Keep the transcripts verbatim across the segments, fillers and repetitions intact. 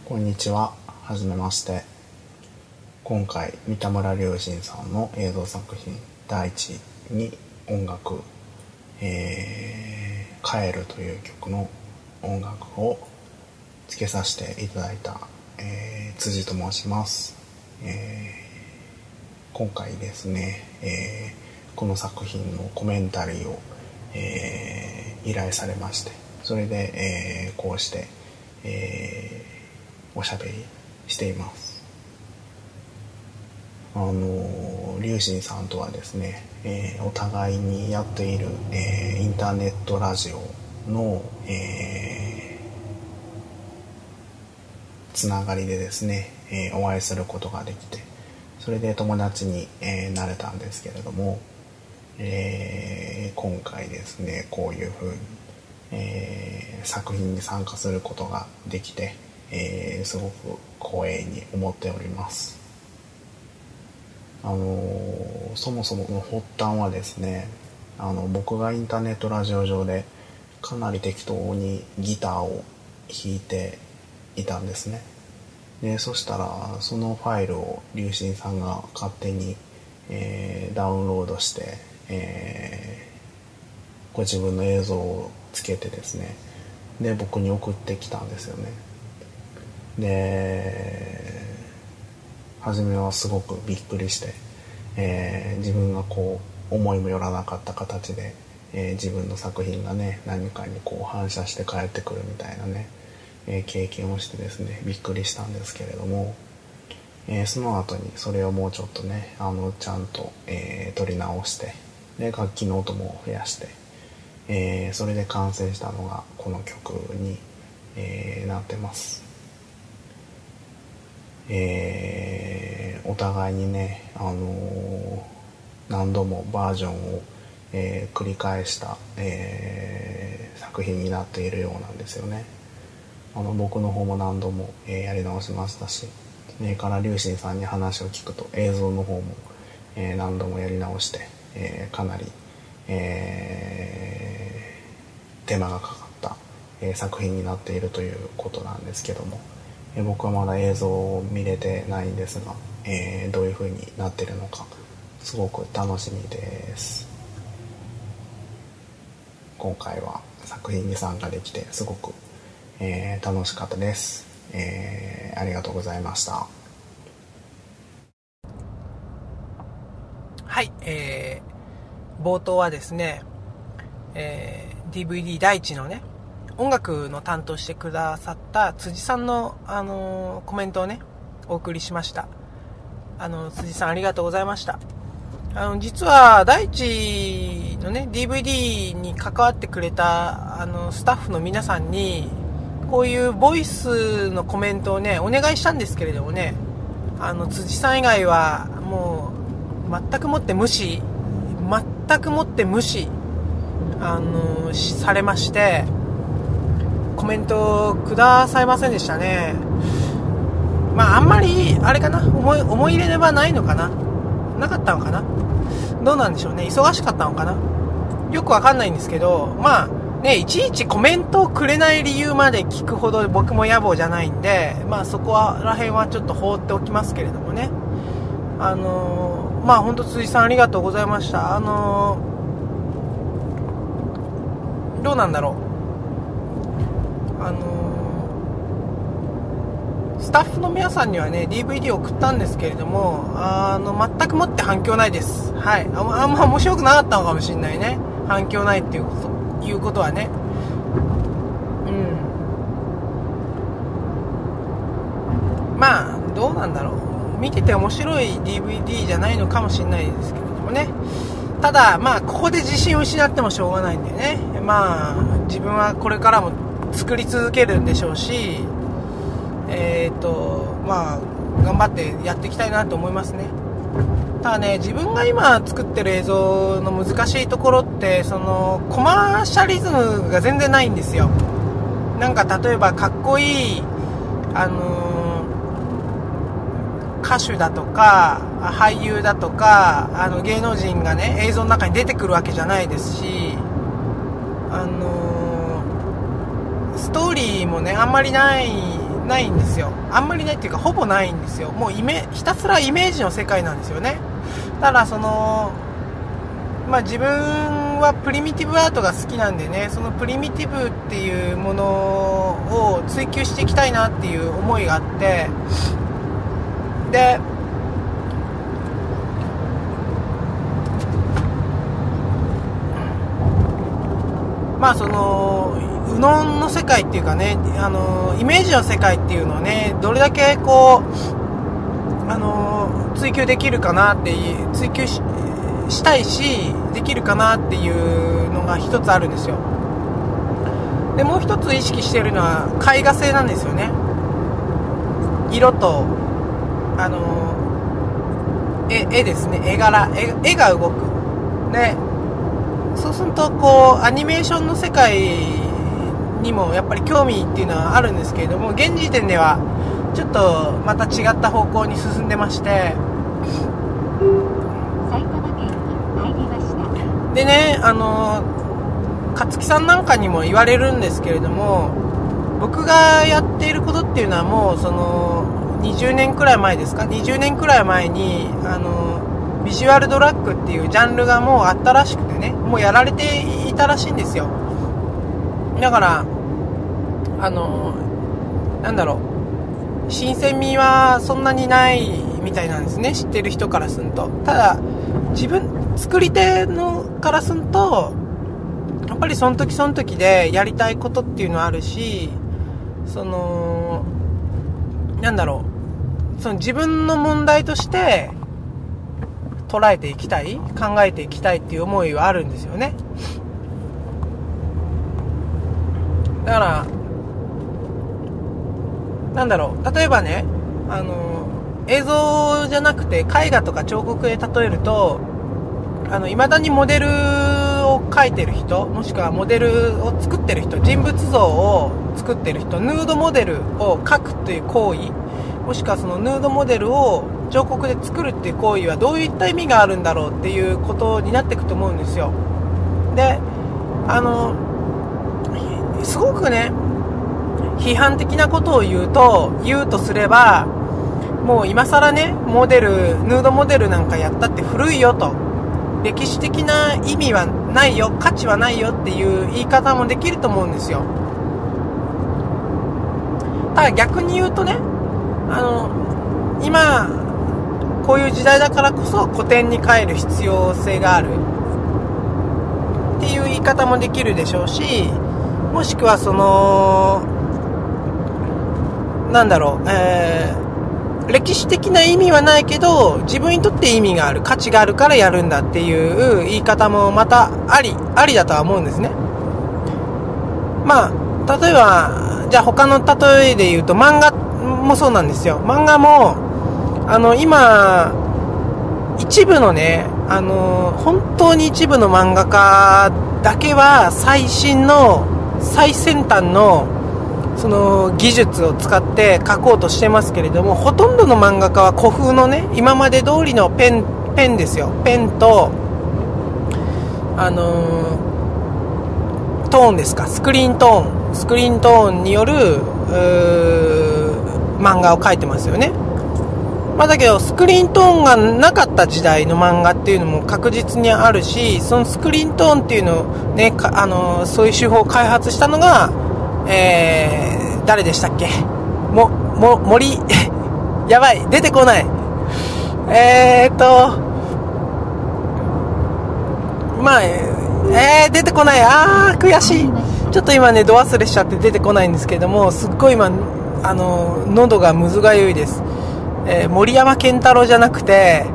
こんにちは。はじめまして。今回、三田村隆信さんの映像作品、大地に音楽、えー、帰るという曲の音楽をつけさせていただいた、えー、辻と申します。えー、今回ですね、えー、この作品のコメンタリーを、えー、依頼されまして、それで、えー、こうして、えーおしゃべりしています。あの龍神さんとはですね、えー、お互いにやっている、えー、インターネットラジオの、えー、つながりでですね、えー、お会いすることができて、それで友達に、えー、なれたんですけれども、えー、今回ですね、こういうふうに、えー、作品に参加することができて、えー、すごく光栄に思っております。あのー、そもそもの発端はですね、あの僕がインターネットラジオ上でかなり適当にギターを弾いていたんですね。でそしたらそのファイルを龍神さんが勝手に、えー、ダウンロードして、えー、ご自分の映像をつけてですね、で僕に送ってきたんですよね。で初めはすごくびっくりして、えー、自分がこう思いもよらなかった形で、えー、自分の作品がね何かにこう反射して帰ってくるみたいなね、えー、経験をしてですねびっくりしたんですけれども、えー、その後にそれをもうちょっとねあのちゃんと、えー、撮り直してで楽器の音も増やして、えー、それで完成したのがこの曲に、えー、なってます。えー、お互いにね、あのー、何度もバージョンを、えー、繰り返した、えー、作品になっているようなんですよね。あの僕の方も何度も、えー、やり直しましたし、それから龍神さんに話を聞くと映像の方も、えー、何度もやり直して、えー、かなり、えー、手間がかかった、えー、作品になっているということなんですけども、僕はまだ映像を見れてないんですが、えー、どういう風になってるのかすごく楽しみです。今回は作品に参加できてすごく、えー、楽しかったです、えー、ありがとうございました。 はい、えー、冒頭はですね、えー、ディーブイディー 第一のね音楽の担当してくださった辻さんの、あのー、コメントをねお送りしました。あの辻さんありがとうございました。あの実は第一のね ディーブイディー に関わってくれたあのスタッフの皆さんにこういうボイスのコメントをねお願いしたんですけれどもね、あの辻さん以外はもう全くもって無視全くもって無視あのされまして、コメントくださいませんでしたね。まああんまりあれかな、思い思い入れはないのかな、なかったのかな、どうなんでしょうね、忙しかったのかな、よくわかんないんですけど、まあねいちいちコメントをくれない理由まで聞くほど僕も野暮じゃないんで、まあそこら辺はちょっと放っておきますけれどもね。あのー、まあ本当辻さんありがとうございました。あのー、どうなんだろう、あのー、スタッフの皆さんにはね ディーブイディー を送ったんですけれども、あの全くもって反響ないです。はい、あ, あんま面白くなかったのかもしれないね、反響ないっていうこということはね。うん、まあどうなんだろう、見てて面白い ディーブイディー じゃないのかもしれないですけれどもね。ただまあここで自信を失ってもしょうがないんでね、まあ自分はこれからも作り続けるんでしょうし、えーとまあ頑張ってやっていきたいなと思いますね。ただね、自分が今作ってる映像の難しいところってそのコマーシャリズムが全然ないんですよ。なんか例えばかっこいいあのー歌手だとか俳優だとかあの芸能人がね映像の中に出てくるわけじゃないですし、あのー、ストーリーもねあんまりないないんですよ。あんまりないっていうかほぼないんですよ。もうイメひたすらイメージの世界なんですよね。ただそのまあ自分はプリミティブアートが好きなんでね、そのプリミティブっていうものを追求していきたいなっていう思いがあって、でまあその右脳の世界っていうかね、あのイメージの世界っていうのをね、どれだけこうあの追求できるかなっていう追求 し, したいしできるかなっていうのが一つあるんですよ。でもう一つ意識しているのは絵画性なんですよね。色とあの 絵, 絵ですね、絵柄 絵, 絵が動くで、そうするとこうアニメーションの世界にもやっぱり興味っていうのはあるんですけれども、現時点ではちょっとまた違った方向に進んでまして、でね、あの勝木さんなんかにも言われるんですけれども、僕がやっていることっていうのはもうそのにじゅうねんくらい前ですか、にじゅうねんくらい前にあのビジュアルドラッグっていうジャンルがもうあったらしくてね、もうやられていたらしいんですよ。だからあのなんだろう、新鮮味はそんなにないみたいなんですね、知ってる人からすると。ただ自分作り手のからするとやっぱりその時その時でやりたいことっていうのはあるし、そのなんだろう、その自分の問題として捉えていきたい、考えていきたいっていう思いはあるんですよね。だからなんだろう、例えばね、あの映像じゃなくて絵画とか彫刻で例えると、あの未だにモデルを描いてる人、もしくはモデルを作ってる人、人物像を作ってる人、ヌードモデルを描くという行為、もしくはそのヌードモデルを彫刻で作るっていう行為はどういった意味があるんだろうっていうことになっていくと思うんですよ。で、あのすごくね批判的なことを言うと言うとすれば、もう今更ねモデルヌードモデルなんかやったって古いよと、歴史的な意味はないよ、価値はないよっていう言い方もできると思うんですよ。ただ逆に言うとね、あの今こういう時代だからこそ古典に帰る必要性があるっていう言い方もできるでしょうし、もしくはそのなんだろう、えー、歴史的な意味はないけど自分にとって意味がある、価値があるからやるんだっていう言い方もまたありありだとは思うんですね。まあ例えばじゃあ他の例えで言うと漫画もそうなんですよ。漫画もあの今一部のね、あの本当に一部の漫画家だけは最新の最先端のその技術を使って描こうとしてますけれども、ほとんどの漫画家は古風のね、今まで通りのペンペンですよ。ペンとあのー、トーンですか、スクリーントーンスクリーントーンによる漫画を描いてますよね。まあ、だけどスクリーントーンがなかった時代の漫画っていうのも確実にあるし、そのスクリーントーンっていうのをね、あのー、そういう手法を開発したのがえー、誰でしたっけ、も、も、森やばい、出てこない、えーっとまあえー、出てこない、あー悔しい、ちょっと今ねド忘れしちゃって出てこないんですけども、すっごい今あの喉がむずがゆいです。えー、森山健太郎じゃなくて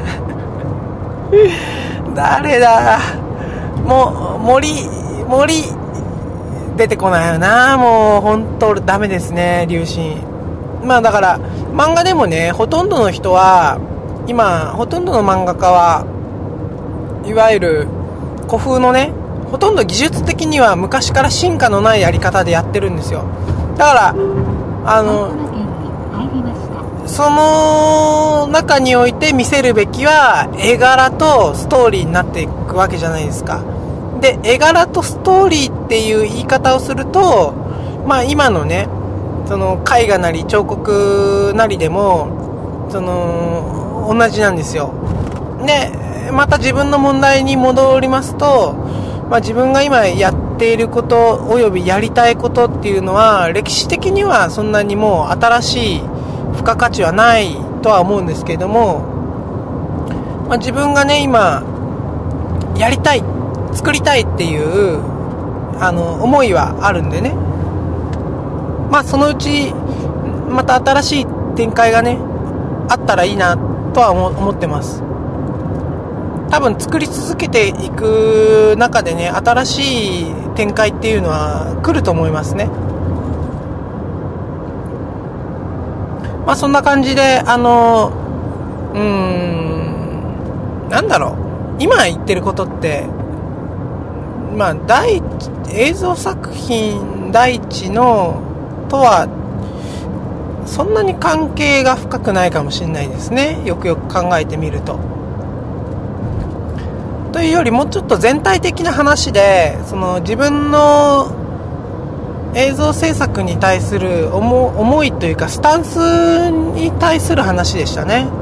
誰だ、もう森森出てこないよな、もう本当ダメですね、龍神。まあだから漫画でもね、ほとんどの人は今ほとんどの漫画家はいわゆる古風のね、ほとんど技術的には昔から進化のないやり方でやってるんですよ。だからあのその中において見せるべきは絵柄とストーリーになっていくわけじゃないですか。で、絵柄とストーリーっていう言い方をすると、まあ今のね、 その絵画なり彫刻なりでもその同じなんですよ。でまた自分の問題に戻りますと、まあ、自分が今やっていることおよびやりたいことっていうのは歴史的にはそんなにもう新しい付加価値はないとは思うんですけれども、まあ、自分がね今やりたい作りたいっていうあの思いはあるんでね、まあそのうちまた新しい展開がねあったらいいなとは思ってます。多分作り続けていく中でね新しい展開っていうのは来ると思いますね。まあそんな感じであのうーんなんだろう今言ってることってまあ第一映像作品第一のとはそんなに関係が深くないかもしれないですね。よくよく考えてみると。というよりもうちょっと全体的な話でその自分の映像制作に対する 思, 思いというかスタンスに対する話でしたね。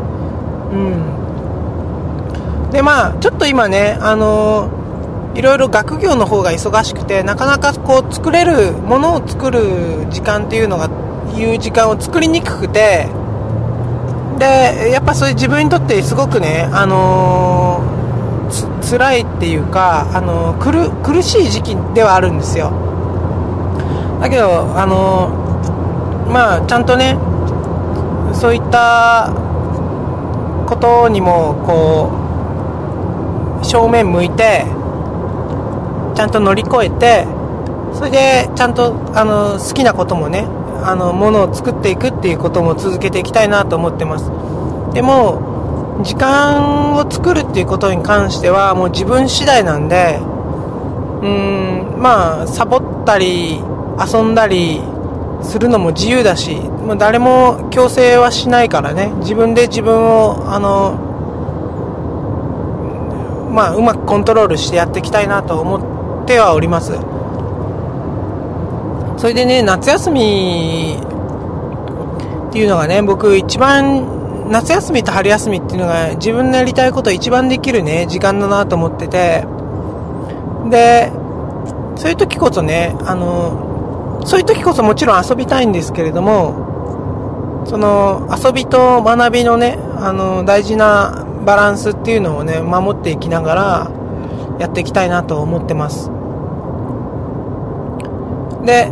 うんでまあちょっと今ねあのいろいろ学業の方が忙しくてなかなかこう作れるものを作る時間っていうのがいう時間を作りにくくて、でやっぱそれ自分にとってすごくねあのーつ辛いっていうか、あのー、苦, 苦しい時期ではあるんですよ。だけどあのー、まあちゃんとねそういったことにもこう正面向いてちゃんと乗り越えて、それでちゃんとあの好きなこともねあのものを作っていくっていうことも続けていきたいなと思ってます。でも時間を作るっていうことに関してはもう自分次第なんで、うーんまあサボったり遊んだりするのも自由だし、もう誰も強制はしないからね、自分で自分をあのまあうまくコントロールしてやっていきたいなと思ってはおります。それでね夏休みっていうのがね僕一番夏休みと春休みっていうのが自分のやりたいことを一番できるね時間だなと思ってて、でそういう時こそねあのそういう時こそもちろん遊びたいんですけれども、その遊びと学びのねあの大事なバランスっていうのをね守っていきながらやっていきたいなと思ってます。で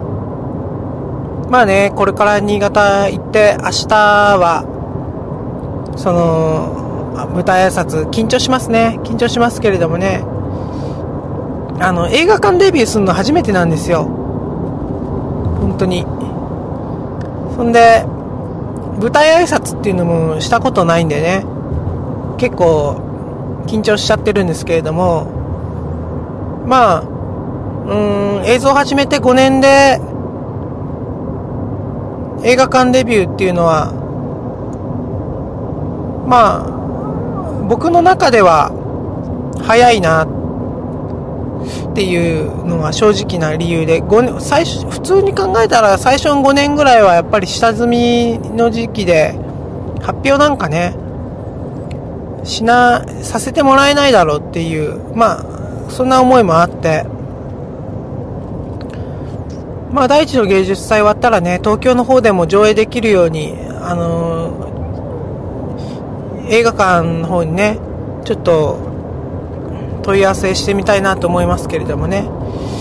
まあねこれから新潟行って明日はその舞台挨拶緊張しますね緊張しますけれどもね、あの映画館デビューするの初めてなんですよ本当に。そんで舞台挨拶っていうのもしたことないんでね結構緊張しちゃってるんですけれども、まあうーん映像始めてごねんで映画館デビューっていうのはまあ僕の中では早いなっていうのが正直な理由で、ごねん最初普通に考えたら最初のごねんぐらいはやっぱり下積みの時期で発表なんかねしなさせてもらえないだろうっていうまあそんな思いもあって、まあ第一の芸術祭終わったらね東京の方でも上映できるようにあのー映画館の方にねちょっと問い合わせしてみたいなと思いますけれどもね。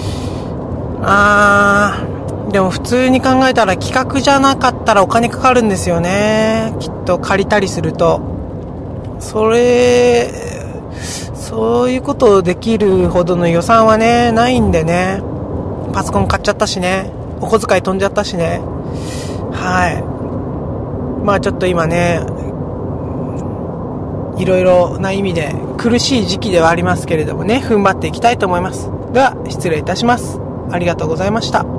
あーでも普通に考えたら企画じゃなかったらお金かかるんですよねきっと借りたりすると。それそういうことをできるほどの予算はねないんでね、パソコン買っちゃったしねお小遣い飛んじゃったしね。はいまあちょっと今ねいろいろな意味で苦しい時期ではありますけれどもね踏ん張っていきたいと思います。では失礼いたします。ありがとうございました。